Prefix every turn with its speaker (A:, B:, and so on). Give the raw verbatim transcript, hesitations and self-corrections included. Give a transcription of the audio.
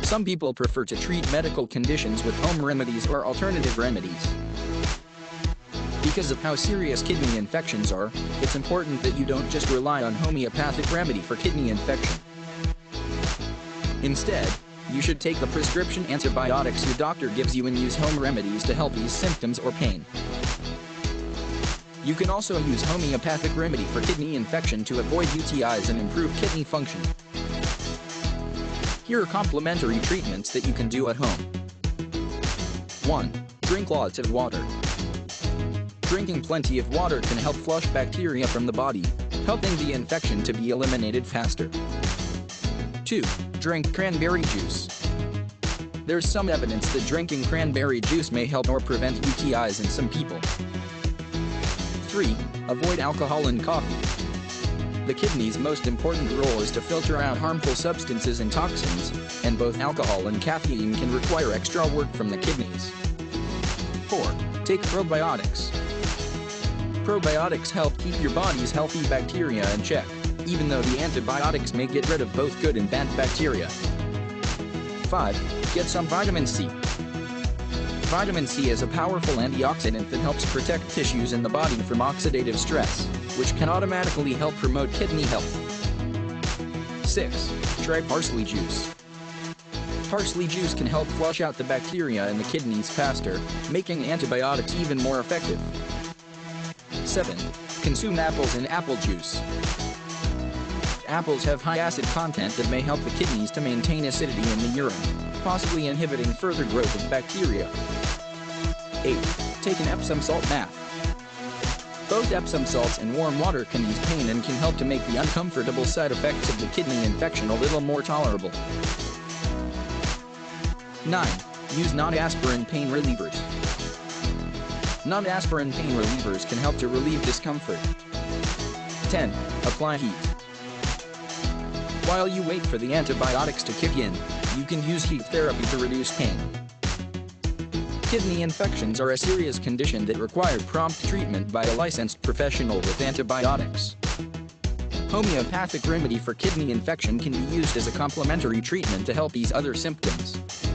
A: Some people prefer to treat medical conditions with home remedies or alternative remedies. Because of how serious kidney infections are, it's important that you don't just rely on homeopathic remedy for kidney infection. Instead, you should take the prescription antibiotics your doctor gives you and use home remedies to help ease symptoms or pain. You can also use homeopathic remedy for kidney infection to avoid U T Is and improve kidney function. Here are complementary treatments that you can do at home. one. Drink lots of water. Drinking plenty of water can help flush bacteria from the body, helping the infection to be eliminated faster. two. Drink cranberry juice. There's some evidence that drinking cranberry juice may help or prevent U T Is in some people. three. Avoid alcohol and coffee. The kidney's most important role is to filter out harmful substances and toxins, and both alcohol and caffeine can require extra work from the kidneys. four. Take probiotics. Probiotics help keep your body's healthy bacteria in check, even though the antibiotics may get rid of both good and bad bacteria. five. Get some vitamin C. Vitamin C is a powerful antioxidant that helps protect tissues in the body from oxidative stress, which can automatically help promote kidney health. six. Try parsley juice. Parsley juice can help flush out the bacteria in the kidneys faster, making antibiotics even more effective. seven. Consume apples and apple juice. Apples have high acid content that may help the kidneys to maintain acidity in the urine, possibly inhibiting further growth of bacteria. eight. Take an Epsom salt bath. Both Epsom salts and warm water can ease pain and can help to make the uncomfortable side effects of the kidney infection a little more tolerable. nine. Use non-aspirin pain relievers. Non-aspirin pain relievers can help to relieve discomfort. ten. Apply heat. While you wait for the antibiotics to kick in, you can use heat therapy to reduce pain. Kidney infections are a serious condition that require prompt treatment by a licensed professional with antibiotics. Homeopathic remedy for kidney infection can be used as a complementary treatment to help ease other symptoms.